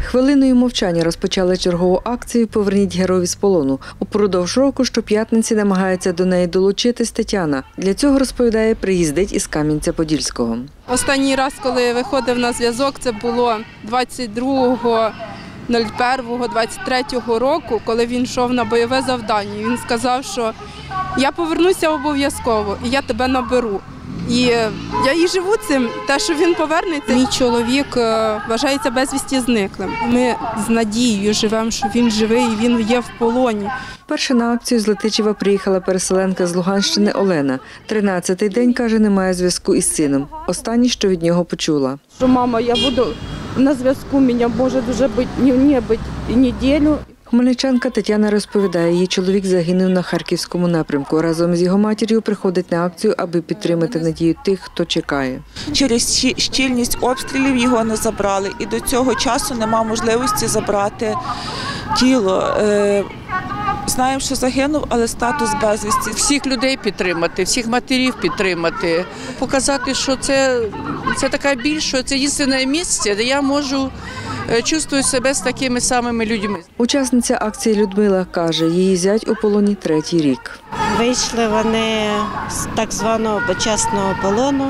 Хвилиною мовчання розпочали чергову акцію «Поверніть героїв з полону». Упродовж року щоп'ятниці намагається до неї долучитись Тетяна. Для цього, розповідає, приїздить із Кам'янця-Подільського. Останній раз, коли виходив на зв'язок, це було 22.01.23 року, коли він йшов на бойове завдання. Він сказав, що я повернуся обов'язково і я тебе наберу. І я і живу цим, те, що він повернеться. Мій чоловік вважається безвісті зниклим. Ми з надією живемо, що він живий і він є в полоні. Перша на акцію з Летичева приїхала переселенка з Луганщини Олена. 13-й день, каже, немає зв'язку із сином. Останнє, що від нього почула. Що, мама, я буду на зв'язку, мене може дуже бути, не бути і неділю. Хмельничанка Тетяна розповідає, її чоловік загинув на Харківському напрямку. Разом з його матір'ю приходить на акцію, аби підтримати надію тих, хто чекає. Через щільність обстрілів його не забрали і до цього часу немає можливості забрати тіло. Знаємо, що загинув, але статус безвісті. Всіх людей підтримати, всіх матерів підтримати, показати, що це така біль, що це єдине місце, де я можу чувствую себе з такими самими людьми. Учасниця акції Людмила каже, її зять у полоні 3-й рік. Вийшли вони з так званого почесного полону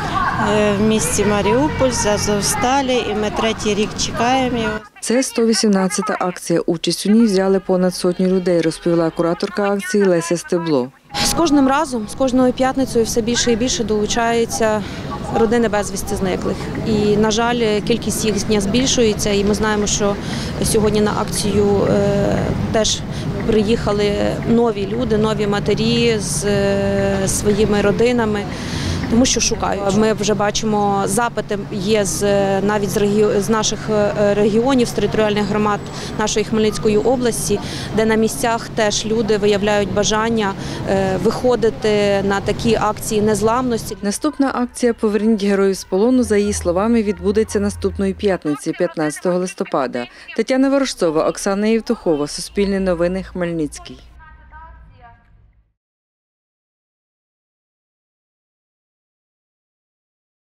в місті Маріуполь, з Азовсталі, і ми 3-й рік чекаємо його. Це 118-та акція. Участь у ній взяли понад 100 людей, розповіла кураторка акції Леся Стебло. З кожним разом, з кожною п'ятницею все більше і більше долучаються родини безвісти зниклих. І, на жаль, кількість їх збільшується. І ми знаємо, що сьогодні на акцію теж приїхали нові люди, нові матері з своїми родинами. Тому що шукають. Ми вже бачимо, запити є навіть з наших регіонів, з територіальних громад нашої Хмельницької області, де на місцях теж люди виявляють бажання виходити на такі акції незламності. Наступна акція «Поверніть героїв з полону», за її словами, відбудеться наступної п'ятниці, 15 листопада. Тетяна Ворожцова, Оксана Євтухова, Суспільне новини, Хмельницький.